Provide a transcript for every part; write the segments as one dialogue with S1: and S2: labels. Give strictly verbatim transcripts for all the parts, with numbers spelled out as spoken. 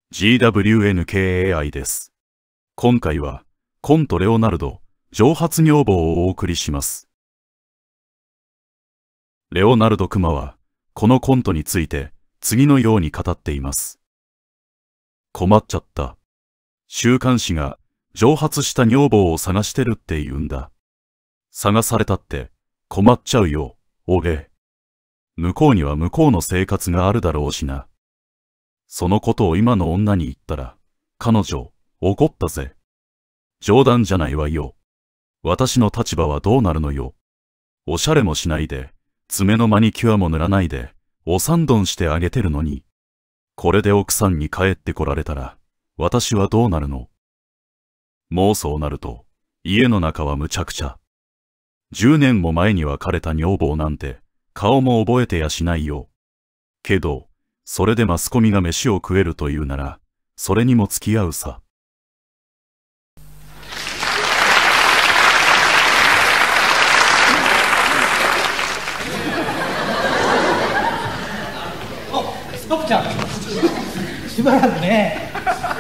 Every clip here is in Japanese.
S1: ジーダブリューエヌケーエーアイ です。今回は、コントレオナルド、蒸発女房をお送りします。レオナルド・クマは、このコントについて、次のように語っています。困っちゃった。週刊誌が、蒸発した女房を探してるって言うんだ。探されたって、困っちゃうよ、俺。向こうには向こうの生活があるだろうしな。そのことを今の女に言ったら、彼女、怒ったぜ。冗談じゃないわよ。私の立場はどうなるのよ。おしゃれもしないで、爪のマニキュアも塗らないで、おさんどんしてあげてるのに。これで奥さんに帰ってこられたら、私はどうなるの？もうそうなると、家の中はむちゃくちゃ。十年も前に別れた女房なんて、顔も覚えてやしないよ。けど、それでマスコミが飯を食えるというなら、それにも付き合うさ。
S2: お、スコップちゃん。しばらくね。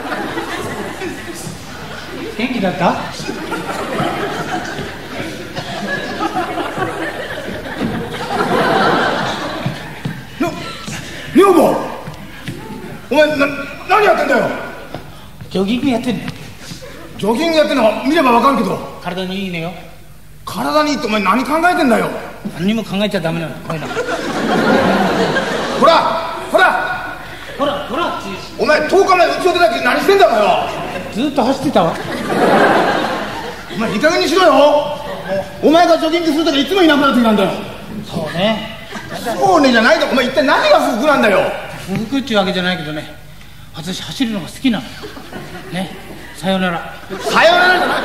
S2: 元気だった？
S3: 女房、お前な何やってんだよ。
S2: ジョギングやってんの。
S3: ジョギングやってんのは見ればわかるけど。
S2: 体にいいねよ。
S3: 体にいいってお前何考えてんだよ。
S2: 何にも考えちゃダメなの、こういうの。
S3: ほらほら
S2: ほらほら、
S3: お前とおかまえうちを出た時何してんだお前は。
S2: ずっと走ってたわ。
S3: お前いい加減にしろよ。お前がジョギングする時いつもいなくなる時なんだよ。
S2: そうね。
S3: そうねじゃないだろ。お前一体何が不服なんだよ。
S2: 不服っていうわけじゃないけどね、私走るのが好きなのね。さよなら。
S3: さよならじゃない。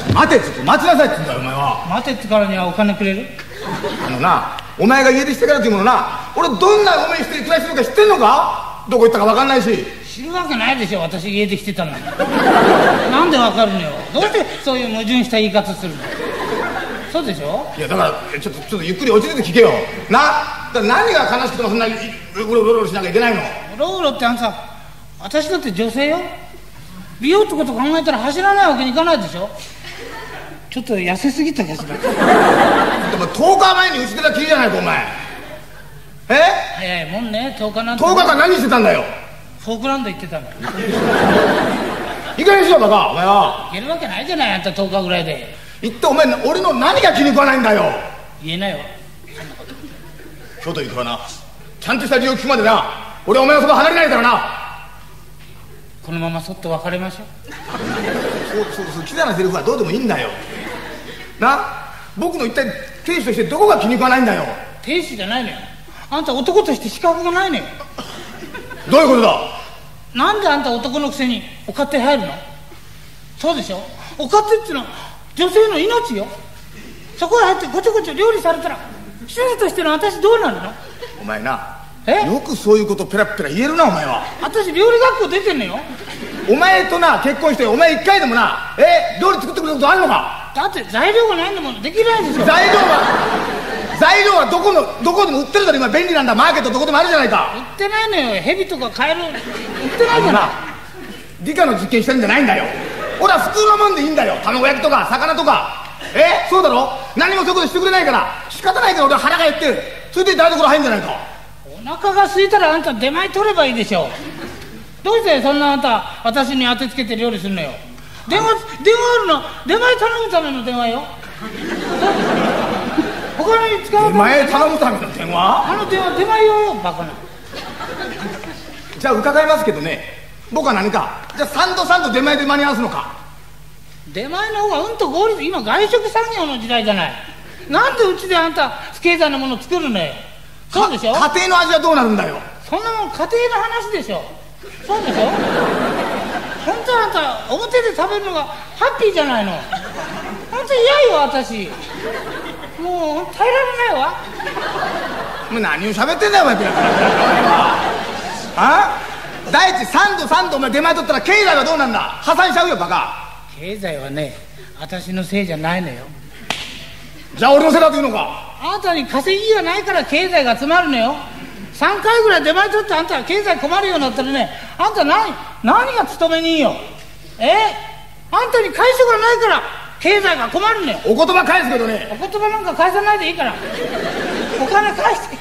S3: 待てっつって待ちなさいっつうんだよお前は。
S2: 待てってからにはお金くれる？
S3: あのな、お前が家出してからっていうものな、俺どんなお前して暮らしてるか知ってんのか？どこ行ったか分かんないし。
S2: 知るわけないでしょ、私家出来てたのに。なんで分かるのよ。どうしてそういう矛盾した言い方するの？そうでしょ。
S3: いやだからちょっとちょっとゆっくり落ち着いて聞けよな。だから何が悲しくてもそんなにうろうろしなきゃいけないの？
S2: うろうろってあんた、私だって女性よ。美容ってこと考えたら走らないわけにいかないでしょ。ちょっと痩せすぎた気がする。
S3: でもとおかまえにうち出たきりじゃないかお前。え？
S2: 早いもんね、とおかなんて。
S3: とおかかん何してたんだよ。
S2: フォークランド行ってたの。
S3: いい加減にしろバカお前は。
S2: いけるわけないじゃない、あんたとおかぐらいで。
S3: 言ってお前俺の何が気に食わないんだよ。
S2: 言えないわ。
S3: 今日というとはな、ちゃんとした理由を聞くまでな、俺はお前のそば離れないからな。
S2: このままそっと別れましょう。
S3: そうそうそう、キザなセリフはどうでもいいんだよな。僕の一体亭主としてどこが気に食わないんだよ。
S2: 亭主じゃないのよ。あんた男として資格がないのよ。
S3: どういうことだ。
S2: なんであんた男のくせにお勝手入るの？そうでしょ。お勝手っていうのは女性の命よ。そこへ入ってごちょごちょ料理されたら主婦としての私どうなるの？
S3: お前な、
S2: え？
S3: よくそういうことペラペラ言えるなお前は。
S2: 私料理学校出てんのよ。
S3: お前とな結婚してお前一回でもな、え料理作ってくれたことあるのか？
S2: だって材料がないんだもん、できないでしょ。
S3: 材料は材料はどこのどこでも売ってるから今便利なんだ。マーケットどこでもあるじゃないか。
S2: 売ってないのよ。ヘビとかカエル売ってないじゃない。
S3: 理科の実験してるんじゃないんだよ。俺は普通のもんでいいんだよ。卵焼きとか魚とか。えそうだろ。何もそういうことしてくれないから仕方ないから俺は腹が減ってる。それで台所入んじゃないか。
S2: お腹が空いたらあんた出前取ればいいでしょ。どうしてそんなあんた私に当てつけて料理するのよ。電話電話あるの出前頼むための電話よ。他に使う
S3: 出前頼むための電話。
S2: あの電話出前用よ、バカな。
S3: じゃあ伺いますけどね、僕は何かじゃあサンドサンド出前で間に合わすのか。
S2: 出前の方がうんと合理。今外食産業の時代じゃない。なんでうちであんた不経済なもの作るのよ。そうでしょ。
S3: 家庭の味はどうなるんだよ。
S2: そんなもん家庭の話でしょ。そうでしょ。本当はあんた表で食べるのがハッピーじゃないの。本当嫌よ私。もう耐えられないわ。
S3: お前何を喋ってんだよお前。あ第一サンドサンドお前出前取ったら経済はどうなんだ。破産しちゃうよバカ。
S2: 経済はね、私のせいじゃないのよ。
S3: じゃあ俺のせいだというのか。
S2: あなたに稼ぎがないから経済が詰まるのよ。 さんかいぐらい出前取ってあんたが経済困るようになったらね、あんた何何が勤め人よ。えあんたに会社がないから経済が困るねん。
S3: お言葉返すけどね。
S2: お言葉なんか返さないでいいからお金返して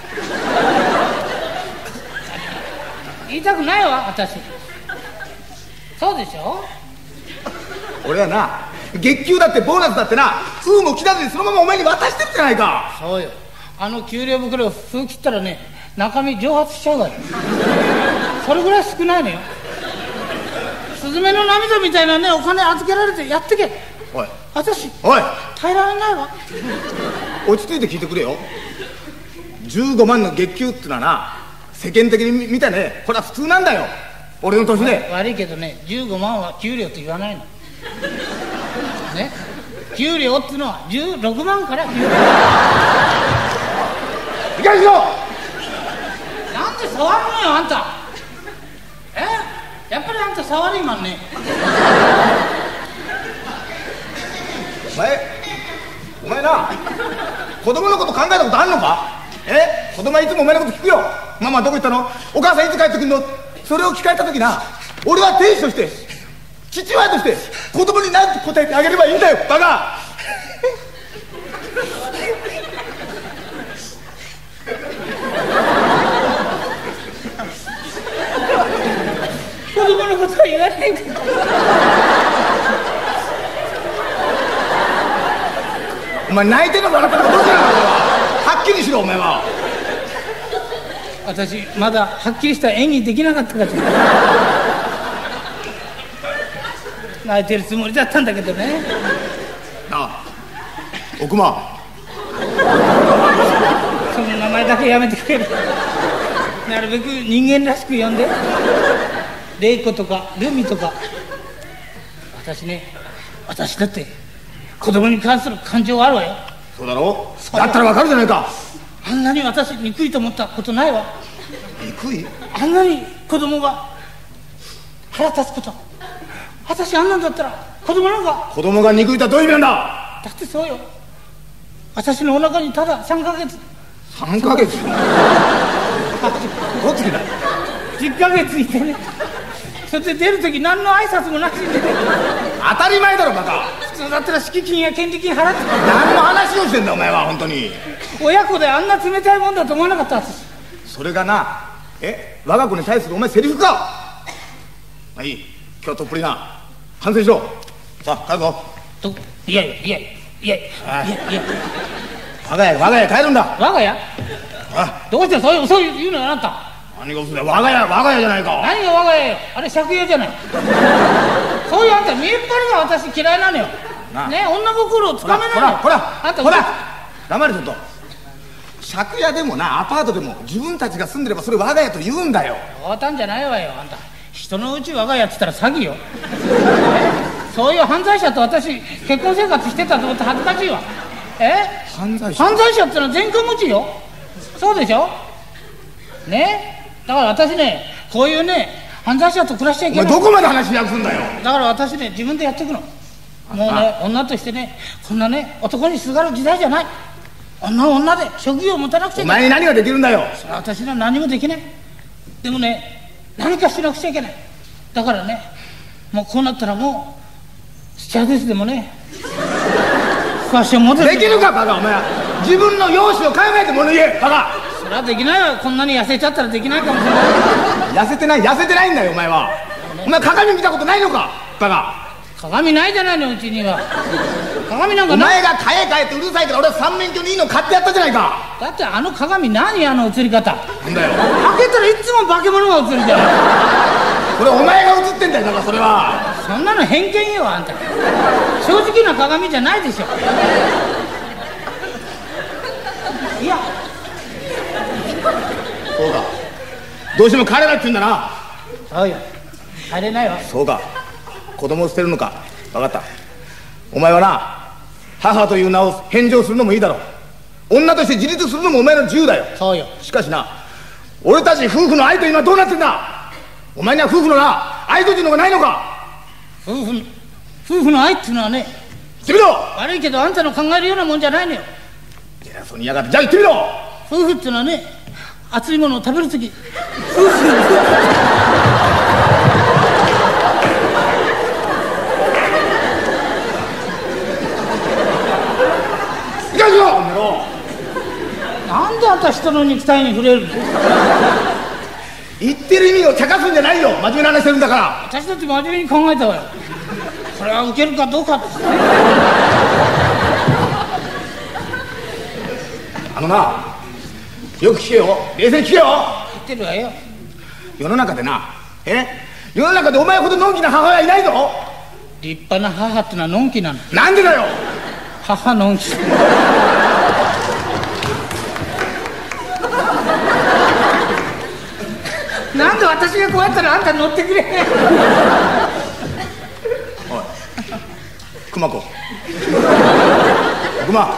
S2: 言いたくないわ私。そうでしょ。
S3: 俺はな、月給だってボーナスだってな、封も切らずにそのままお前に渡してるじゃないか。
S2: そうよ。あの給料袋を封切ったらね、中身蒸発しちゃうわよそれぐらい少ないのよ。スズメの涙みたいなね、お金預けられてやってけ。
S3: おい
S2: 私
S3: おい
S2: 耐えられないわ。
S3: 落ち着いて聞いてくれよ。じゅうごまんの月給ってのはな、世間的に見たね、これは普通なんだよ、俺の年で。
S2: 悪いけどね、じゅうごまんは給料って言わないのね。給料ってのはじゅうろくまんから給料。
S3: いかにしろ。
S2: なんで触るのよあんた。えやっぱりあんた触りまんね。
S3: お前お前な、子供のこと考えたことあんのか。え子供はいつもお前のこと聞くよ。ママどこ行ったの、お母さんいつ帰ってくるの。それを聞かれた時な、俺は亭主として父親として子供に何て答えてあげればいいんだよバカ。
S2: 子供のことは言わないで。
S3: お前泣いてんのか笑ってんのかどうしたの。はっきりしろお前は。
S2: 私まだはっきりした演技できなかったから泣いてるつもりだったんだけどね。
S3: なあ奥間、
S2: その名前だけやめてくれる。なるべく人間らしく呼んで。玲子とかルミとか。私ね、私だって子供に関する感情があるわよ。
S3: そうだろう。だったらわかるじゃないか。
S2: あんなに私憎いと思ったことないわ。
S3: 憎い。
S2: あんなに子供が腹立つこと。私あんなんだったら子供なんか。
S3: 子供が憎いとはどういう意味なんだ。
S2: だってそうよ。私のお腹にたださんかげつ。
S3: さんかげつごつきだ。
S2: じゅっかげついてね。それで出るとき何の挨拶もなしにね。
S3: 当たり前だろバカ。
S2: 普通だったら敷金や権利金払って。
S3: 何の話をしてんだお前は本当に。
S2: 親子であんな冷たいもんだと思わなかった私。
S3: それがな、え我が子に対するお前セリフか。まあいい、今日はとっぷりな反省しろ。さあ帰るぞ。
S2: といやいやいやいやいやいや
S3: 我が家我が家帰るんだ。
S2: 我が家。
S3: あ
S2: どうしてそういうそういう言うのよあなた。
S3: 何が嘘だよ。我が家我が家じゃないか。
S2: 何が我が家よ。あれ借家じゃない。そういうあんた見えっ張りが私嫌いなのよ。ね、女心をつかめないのよ。
S3: ほらほら
S2: あんた
S3: ほら黙れちょっと。借家でもなアパートでも自分たちが住んでればそれ我が家と言うんだよ。
S2: 終わったんじゃないわよあんた。人のうち我が家って言ったら詐欺よ。そういう犯罪者と私結婚生活してたと思って恥ずかしいわ。え
S3: 犯罪者。
S2: 犯罪者ってのは全巻持ちよ。そうでしょね。だから私ね、こういうね犯罪者と暮らしちゃいけない。
S3: お前どこまで話訳すんだよ。
S2: だから私ね自分でやっていくの。もうね女としてね、こんなね男にすがる時代じゃない。女は女で職業を持たなくちゃいけない。
S3: お前に何ができるんだよ。
S2: それは私には何もできない。でもね何かしなくちゃいけない。だからね、もうこうなったらもうスチュアーデスでもねファッションモデル
S3: できるかバカ。お前自分の容姿を考えてもの言えバカ。
S2: それはできないわ。こんなに痩せちゃったらできないかもしれない。
S3: 痩せてない痩せてないんだよお前は。お前鏡見たことないのかバカ。
S2: 鏡ないじゃないのうちには。鏡なんか
S3: お
S2: ない。
S3: 前が買え買えってうるさいから俺は三面鏡にいいの買ってやったじゃないか。
S2: だってあの鏡何あの映り方。
S3: なんだよ
S2: 開けたらいつも化け物が映るじゃない。
S3: これお前が映ってんだよだからそれは。
S2: そんなの偏見よあんた。正直な鏡じゃないでしょ。いや
S3: そうか、どうしても帰れないって言うんだな。
S2: そうよ、帰れないわ。
S3: そうか、子供を捨てるのか。分かった。お前はな母という名を返上するのもいいだろう。女として自立するのもお前の自由だよ。
S2: そうよ。
S3: しかしな、俺たち夫婦の愛というのはどうなってんだ。お前には夫婦のな愛というのがないのか。
S2: 夫婦夫婦の愛っていうのはね、
S3: 言ってみろ。
S2: 悪いけどあんたの考えるようなもんじゃないのよ。
S3: 偉そうにやがって。じゃあ言ってみろ。
S2: 夫婦っていうのはね、 熱いものを食べるとき、
S3: いかんしろこの野郎。
S2: なんであんた人の肉体に触れるの？
S3: 言ってる意味を茶化すんじゃないよ。真面目な話してるんだから。
S2: 私だって真面目に考えたわよ。これは受けるかどうかって。
S3: あのな、よく聞けよ。冷静に聞けよ。
S2: 言ってるわよ。
S3: 世の中でな、え世の中でお前ほどのんきな母親いないぞ。
S2: 立派な母ってのはのんきなの。
S3: なんでだよ。
S2: 母のんき。なんで私がこうやったらあんた乗ってくれ。
S3: おい、熊子。熊。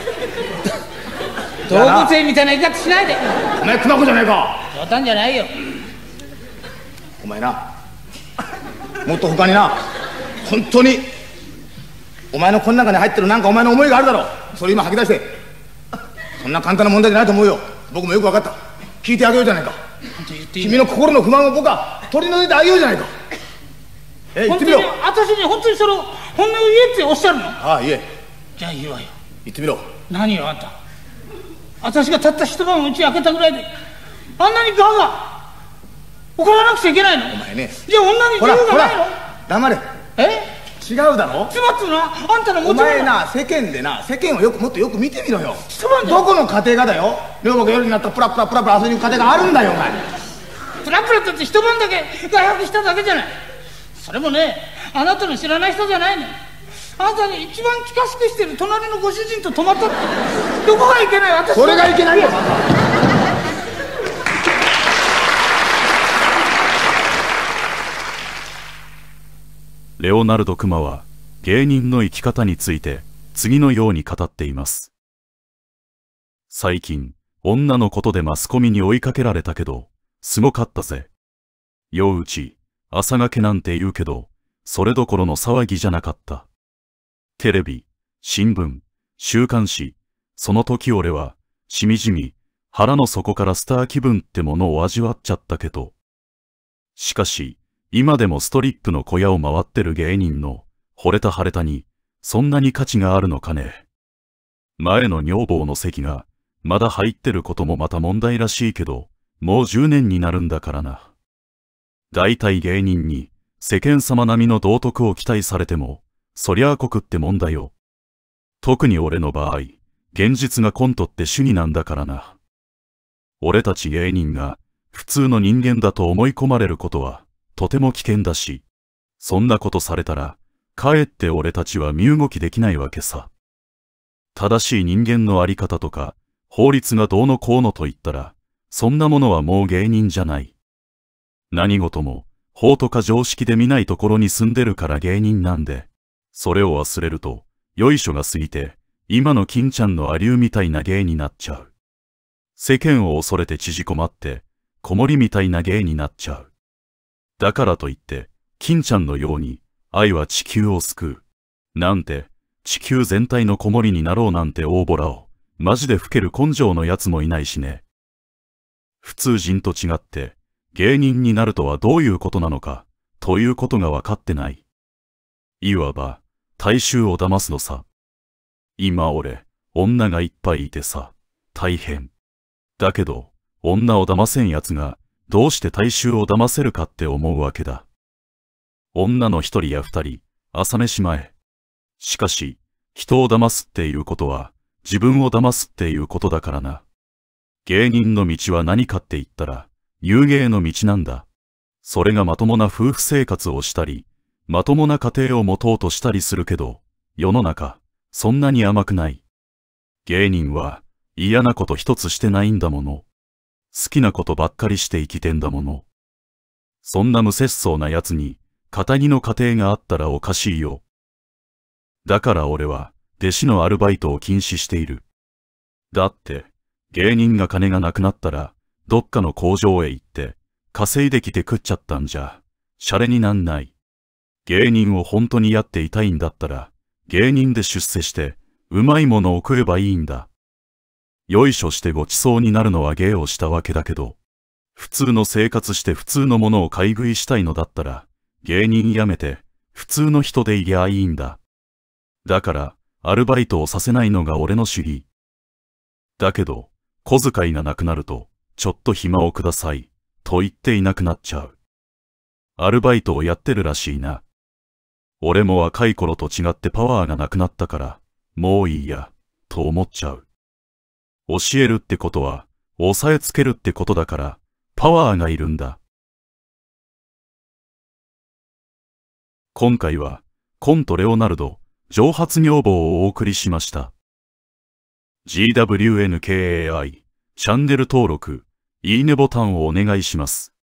S2: 動物園みたいな言い方しないで。
S3: お前熊子じゃないか。
S2: 冗談じゃないよ。
S3: お前な、もっと他にな、本当にお前のこの中に入ってるなんかお前の思いがあるだろう。それ今吐き出して。そんな簡単な問題じゃないと思うよ。僕もよく分かった。聞いてあげようじゃないか。君の心の不満を僕は取り除いてあげようじゃないか。え、言ってみろ。
S2: 私に本当にそれを本音を言えっておっしゃるの？
S3: ああ、言え。
S2: じゃあ言うわよ。
S3: 言ってみろ。
S2: 何よあんた。私がたった一晩うち開けたぐらいであんなにガーガー怒らなくちゃいけないの？
S3: お前ね。
S2: じゃあ女に自由がないの？
S3: 黙れ。
S2: え？
S3: 違うだろ。
S2: つまつな、あんたの持ち物。
S3: お前な、世間でな、世間をよくもっとよく見てみろよ。
S2: 一晩
S3: どこの家庭がだよ。両国夜になったらプラプラプラプラ遊びに行く家庭があるんだよ、お前。
S2: プラプラだって一晩だけ外泊しただけじゃない。それもね、あなたの知らない人じゃないの。あなたに一番近しくしてる隣のご主人と泊まったって。どこがいけない？私
S3: それがいけないよ。
S1: レオナルド・クマは芸人の生き方について次のように語っています。最近、女のことでマスコミに追いかけられたけど、すごかったぜ。夜打ち、朝掛けなんて言うけど、それどころの騒ぎじゃなかった。テレビ、新聞、週刊誌、その時俺は、しみじみ、腹の底からスター気分ってものを味わっちゃったけど。しかし、今でもストリップの小屋を回ってる芸人の、惚れた腫れたに、そんなに価値があるのかね。前の女房の席が、まだ入ってることもまた問題らしいけど、もうじゅうねんになるんだからな。大体芸人に、世間様並みの道徳を期待されても、そりゃあ酷ってもんだよ。特に俺の場合、現実がコントって主義なんだからな。俺たち芸人が、普通の人間だと思い込まれることは、とても危険だし、そんなことされたら、かえって俺たちは身動きできないわけさ。正しい人間のあり方とか、法律がどうのこうのと言ったら、そんなものはもう芸人じゃない。何事も、法とか常識で見ないところに住んでるから芸人なんで、それを忘れると、よいしょが過ぎて、今の金ちゃんのアリューみたいな芸になっちゃう。世間を恐れて縮こまって、子守みたいな芸になっちゃう。だからといって、金ちゃんのように、愛は地球を救う。なんて、地球全体の子守になろうなんて大ボラを、マジで吹ける根性のやつもいないしね。普通人と違って、芸人になるとはどういうことなのか、ということが分かってない。いわば、大衆を騙すのさ。今俺、女がいっぱいいてさ、大変。だけど、女を騙せんやつが、どうして大衆を騙せるかって思うわけだ。女の一人や二人、朝飯前。しかし、人を騙すっていうことは、自分を騙すっていうことだからな。芸人の道は何かって言ったら、有芸の道なんだ。それがまともな夫婦生活をしたり、まともな家庭を持とうとしたりするけど、世の中、そんなに甘くない。芸人は、嫌なこと一つしてないんだもの。好きなことばっかりして生きてんだもの。そんな無節操な奴に、堅気の家庭があったらおかしいよ。だから俺は、弟子のアルバイトを禁止している。だって、芸人が金がなくなったら、どっかの工場へ行って、稼いできて食っちゃったんじゃ、シャレになんない。芸人を本当にやっていたいんだったら、芸人で出世して、うまいものを食えばいいんだ。 よいしょしてごちそうになるのは芸をしたわけだけど、普通の生活して普通のものを買い食いしたいのだったら、芸人辞めて、普通の人でいりゃいいんだ。だから、アルバイトをさせないのが俺の主義。だけど、小遣いがなくなると、ちょっと暇をください、と言っていなくなっちゃう。アルバイトをやってるらしいな。俺も若い頃と違ってパワーがなくなったから、もういいや、と思っちゃう。教えるってことは、押さえつけるってことだから、パワーがいるんだ。今回は、コントレオナルド、蒸発女房をお送りしました。ジーダブリューエヌケーエーアイ、チャンネル登録、いいねボタンをお願いします。